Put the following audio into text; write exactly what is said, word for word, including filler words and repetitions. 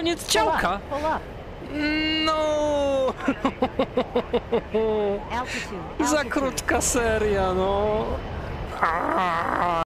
koniec działka. Pull up. No. Altitude. Za Altitude. krótka seria, no.